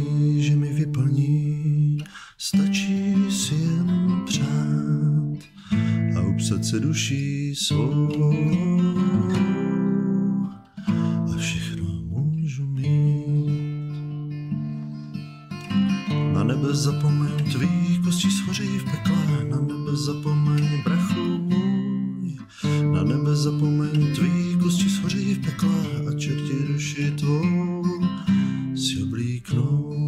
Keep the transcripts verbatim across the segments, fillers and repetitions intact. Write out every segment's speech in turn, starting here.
plný, že mi vyplní, stačí si jen přát a upsat se duší svou a všechno můžu mít. Na nebe zapomeň, tvý kosti schoří v pekle, na nebe zapomeň, brachu můj, na nebe zapomeň, tvý kosti schoří v pekle a čerti duši tvou si oblíknou.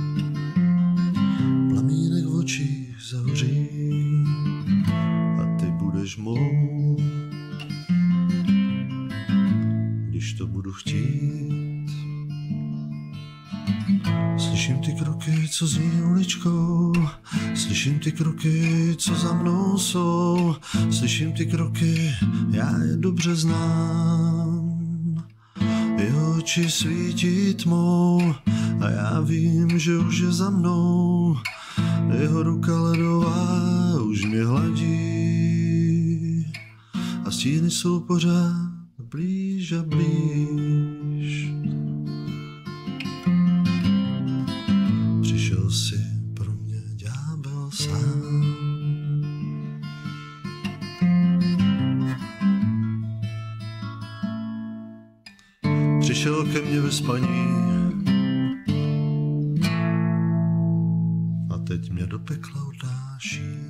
Plamínek v očích zahoří a ty budeš mou, když to budu chtít. Slyším ty kroky, co zní uličkou, slyším ty kroky, co za mnou jsou, slyším ty kroky, já je dobře znám. Jeho oči svítí tmou a já vím, že už je za mnou. Jeho ruka ledová už mě hladí a stíny jsou pořád blíž a blíž. Přišel si pro mě ďábel sám. Přišel ke mně ve spaní a teď mě do pekla utáší.